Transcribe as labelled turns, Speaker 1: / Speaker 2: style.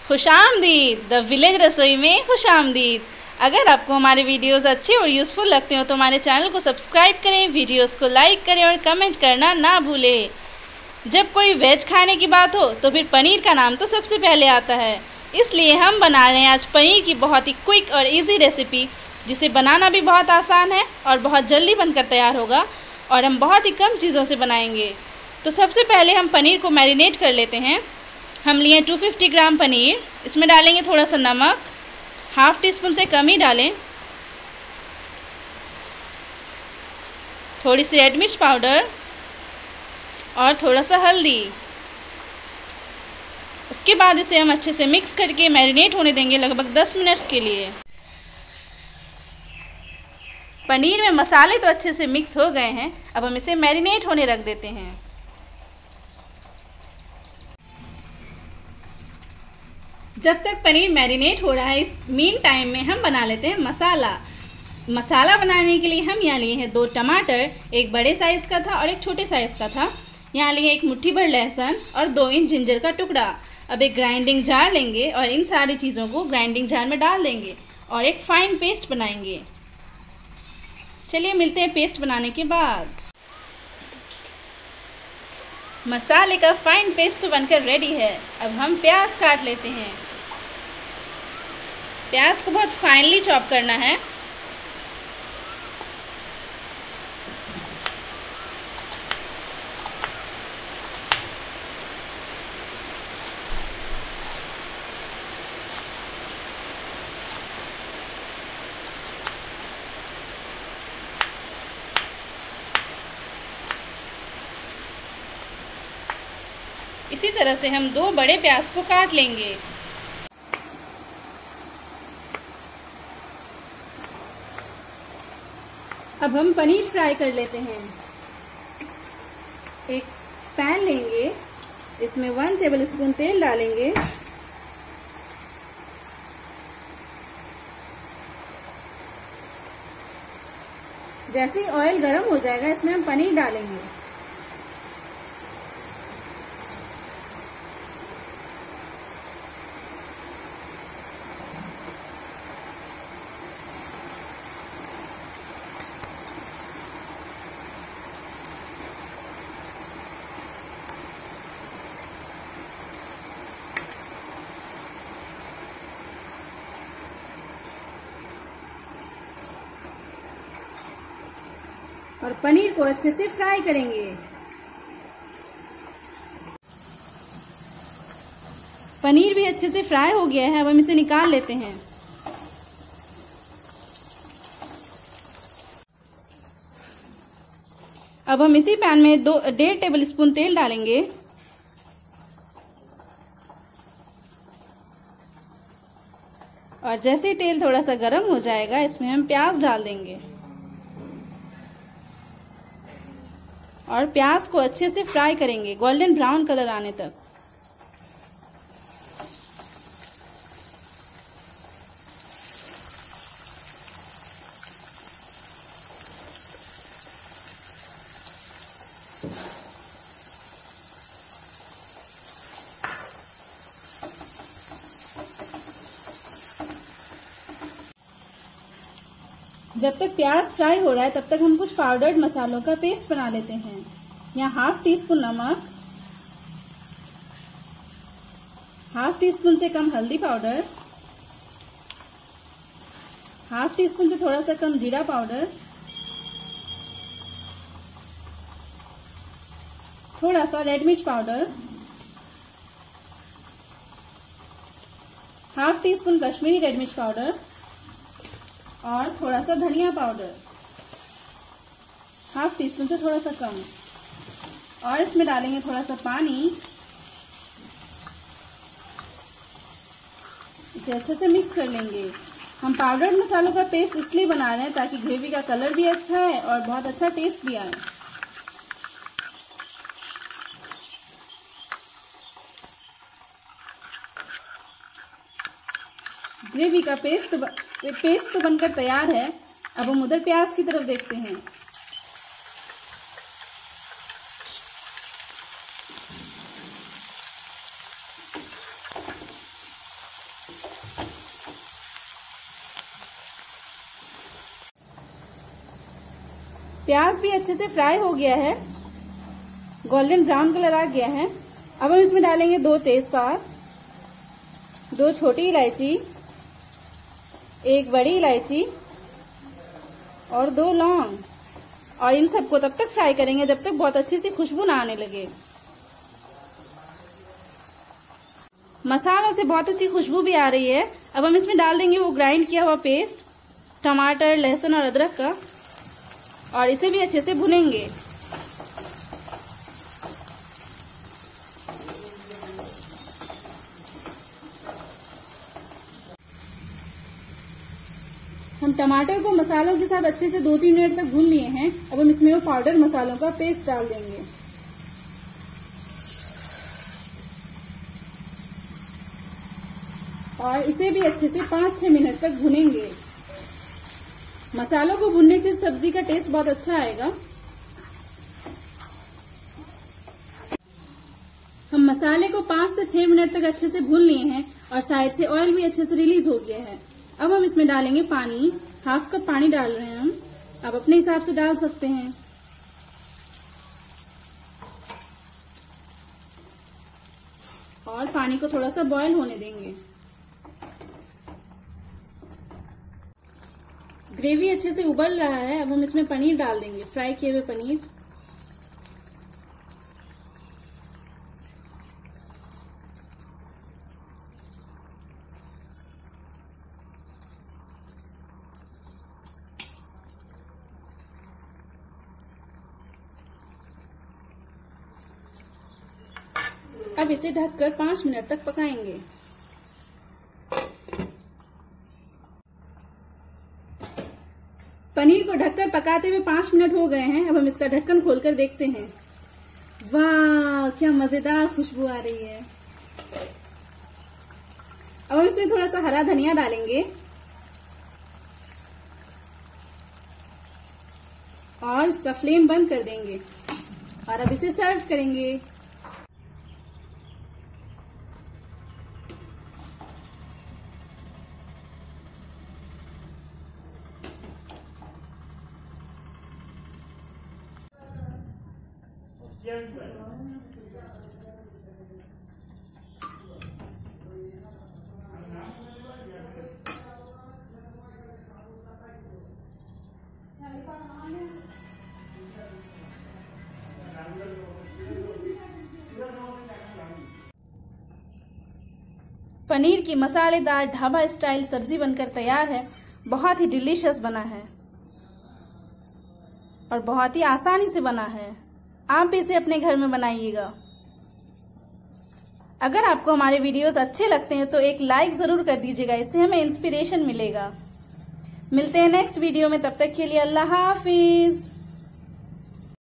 Speaker 1: खुशामदीद the village रसोई में खुशामदीद। अगर आपको हमारे वीडियोस अच्छे और यूज़फुल लगते हो तो हमारे चैनल को सब्सक्राइब करें, वीडियोस को लाइक करें और कमेंट करना ना भूलें। जब कोई वेज खाने की बात हो तो फिर पनीर का नाम तो सबसे पहले आता है, इसलिए हम बना रहे हैं आज पनीर की बहुत ही क्विक और इजी रेसिपी, जिसे बनाना भी बहुत आसान है और बहुत जल्दी बनकर तैयार होगा और हम बहुत ही कम चीज़ों से बनाएंगे। तो सबसे पहले हम पनीर को मैरिनेट कर लेते हैं। हम लिए 250 ग्राम पनीर। इसमें डालेंगे थोड़ा सा नमक, हाफ टी स्पून से कम ही डालें, थोड़ी सी रेड मिर्च पाउडर और थोड़ा सा हल्दी। उसके बाद इसे हम अच्छे से मिक्स करके मैरिनेट होने देंगे लगभग 10 मिनट्स के लिए। पनीर में मसाले तो अच्छे से मिक्स हो गए हैं, अब हम इसे मैरिनेट होने रख देते हैं। जब तक पनीर मैरिनेट हो रहा है, इस मीन टाइम में हम बना लेते हैं मसाला बनाने के लिए हम यहाँ लिए हैं 2 टमाटर, एक बड़े साइज़ का था और एक छोटे साइज़ का था। यहाँ लिए एक मुट्ठी भर लहसुन और 2 इंच जिंजर का टुकड़ा। अब एक ग्राइंडिंग जार लेंगे और इन सारी चीज़ों को ग्राइंडिंग जार में डाल देंगे और एक फाइन पेस्ट बनाएंगे। चलिए मिलते हैं पेस्ट बनाने के बाद। मसाले का फाइन पेस्ट तो बनकर रेडी है। अब हम प्याज काट लेते हैं। प्याज को बहुत फाइनली चॉप करना है। इसी तरह से हम 2 बड़े प्याज को काट लेंगे। अब हम पनीर फ्राई कर लेते हैं। एक पैन लेंगे, इसमें 1 टेबलस्पून तेल डालेंगे। जैसे ही ऑयल गर्म हो जाएगा, इसमें हम पनीर डालेंगे। और पनीर को अच्छे से फ्राई करेंगे। पनीर भी अच्छे से फ्राई हो गया है, अब हम इसे निकाल लेते हैं। अब हम इसी पैन में 1.5 टेबलस्पून तेल डालेंगे। और जैसे ही तेल थोड़ा सा गर्म हो जाएगा, इसमें हम प्याज डाल देंगे और प्याज को अच्छे से फ्राई करेंगे गोल्डन ब्राउन कलर आने तक। जब तक प्याज फ्राई हो रहा है, तब तक हम कुछ पाउडर्ड मसालों का पेस्ट बना लेते हैं। यहाँ हाफ टी स्पून नमक, हाफ टी स्पून से कम हल्दी पाउडर, हाफ टी स्पून से थोड़ा सा कम जीरा पाउडर, थोड़ा सा रेड मिर्च powder, half teaspoon Kashmiri red मिर्च पाउडर और थोड़ा सा धनिया पाउडर, हाफ टी स्पून से थोड़ा सा कम। और इसमें डालेंगे थोड़ा सा पानी। इसे अच्छे से मिक्स कर लेंगे। हम पाउडर्ड मसालों का पेस्ट इसलिए बना रहे हैं ताकि ग्रेवी का कलर भी अच्छा है और बहुत अच्छा टेस्ट भी आए। ग्रेवी का पेस्ट तो बनकर तैयार है। अब हम उधर प्याज की तरफ देखते हैं। प्याज भी अच्छे से फ्राई हो गया है, गोल्डन ब्राउन कलर आ गया है। अब हम इसमें डालेंगे 2 तेजपात, 2 छोटी इलायची, 1 बड़ी इलायची और 2 लौंग। और इन सबको तब तक फ्राई करेंगे जब तक बहुत अच्छी सी खुशबू ना आने लगे। मसालों से बहुत अच्छी खुशबू भी आ रही है। अब हम इसमें डाल देंगे वो ग्राइंड किया हुआ पेस्ट टमाटर, लहसुन और अदरक का, और इसे भी अच्छे से भुनेंगे। हम टमाटर को मसालों के साथ अच्छे से 2-3 मिनट तक भून लिए हैं। अब हम इसमें वो पाउडर मसालों का पेस्ट डाल देंगे और इसे भी अच्छे से 5-6 मिनट तक भुनेंगे। मसालों को भुनने से सब्जी का टेस्ट बहुत अच्छा आएगा। हम मसाले को 5 से 6 मिनट तक अच्छे से भून लिए हैं और साइड से ऑयल भी अच्छे से रिलीज हो गया है। अब हम इसमें डालेंगे पानी। 1/2 कप पानी डाल रहे हैं हम, आप अपने हिसाब से डाल सकते हैं। और पानी को थोड़ा सा बॉईल होने देंगे। ग्रेवी अच्छे से उबल रहा है। अब हम इसमें पनीर डाल देंगे, फ्राई किए हुए पनीर। अब इसे ढककर 5 मिनट तक पकाएंगे। पनीर को ढककर पकाते हुए 5 मिनट हो गए हैं। अब हम इसका ढक्कन खोलकर देखते हैं। वाह, क्या मजेदार खुशबू आ रही है। अब हम इसमें थोड़ा सा हरा धनिया डालेंगे और इसका फ्लेम बंद कर देंगे और अब इसे सर्व करेंगे। पनीर की मसालेदार ढाबा स्टाइल सब्जी बनकर तैयार है। बहुत ही डिलीशियस बना है और बहुत ही आसानी से बना है। आप भी इसे अपने घर में बनाइएगा। अगर आपको हमारे वीडियोस अच्छे लगते हैं तो एक लाइक जरूर कर दीजिएगा, इससे हमें इंस्पिरेशन मिलेगा। मिलते हैं नेक्स्ट वीडियो में, तब तक के लिए अल्लाह हाफिज।